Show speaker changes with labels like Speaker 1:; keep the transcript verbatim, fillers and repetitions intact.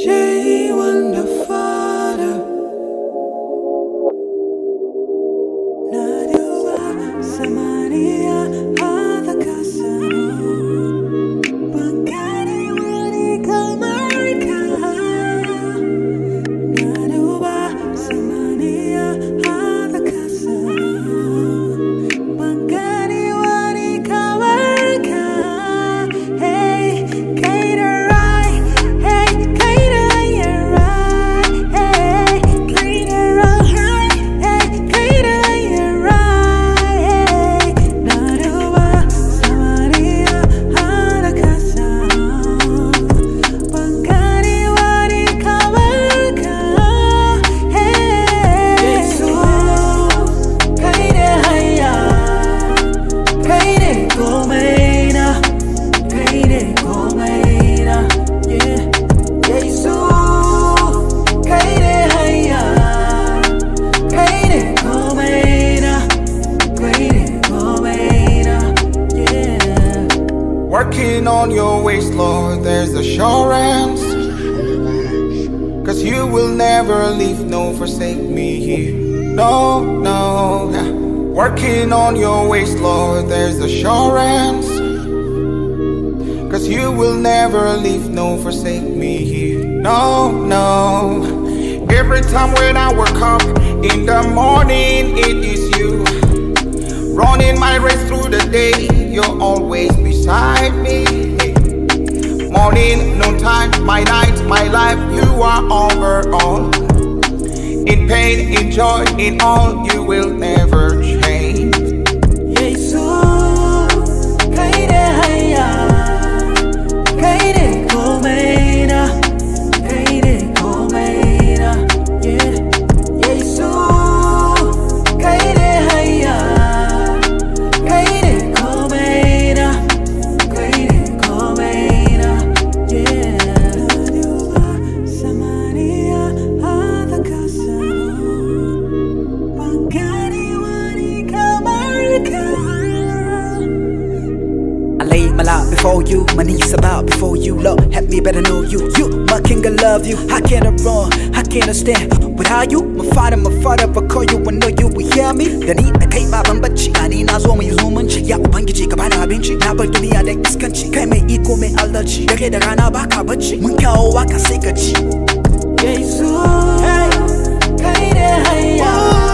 Speaker 1: Jay Wonderfather Naduwa Samaria Adakasa Bangani Wani Kamarika Naduwa Samaria Adakasa Bangani Wani Kamarika Hey Kater right Hey Kater you're right Hey Kater right Hey Kater you're right Hey Naduwa Samaria Adakasa Bangani Wani Kamarika Hey yesu Kater haya Kater komena Kater komena Yeah yesu Kater haya Kater komena Kater komena Yeah
Speaker 2: Working on your ways, Lord, there's assurance. Cause you will never leave, no forsake me here. No, no. yeah. Working on your ways, Lord, there's assurance. Cause you will never leave, no forsake me here. No, no. Every time when I wake up in the morning, it is you. Running my race through the day, you're always beside me. Morning, noontime, my night, my life, you are over all. In pain, in joy, in all, you will never change.
Speaker 1: yesu Kater haya Kater komena Kater komena Yeah yesu Kater haya Kater komena Kater komena Yeah Naduwa Samaria Adakasa Bangani Wani Kamarika
Speaker 3: I laid my life before you, my knees about before you. Lord, help me better know you. You, my king, I love you. How can I run? How can I stand without you? My father, my father, I call you, I know you will hear me. The need I pay my bambachi. I need not so many human. Ya ubangiji ka bana abinci. Na bar duniya da iskanci. Kai mai iko mai aldaci. Dare da rana baka bacci. Mun kawo waka sai ka ci.
Speaker 1: yesu Kater haya